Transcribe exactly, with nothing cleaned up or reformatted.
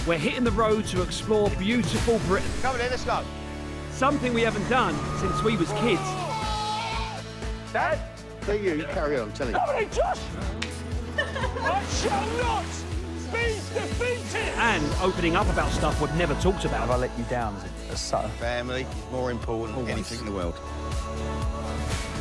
We're hitting the road to explore beautiful Britain. Come on then, let's go. Something we haven't done since we was kids. Dad? Do you, you carry on, tell him. Come on then, Josh! I shall not be defeated! And opening up about stuff we've never talked about. Have I let you down as a, as son? Family is more important than anything in the world.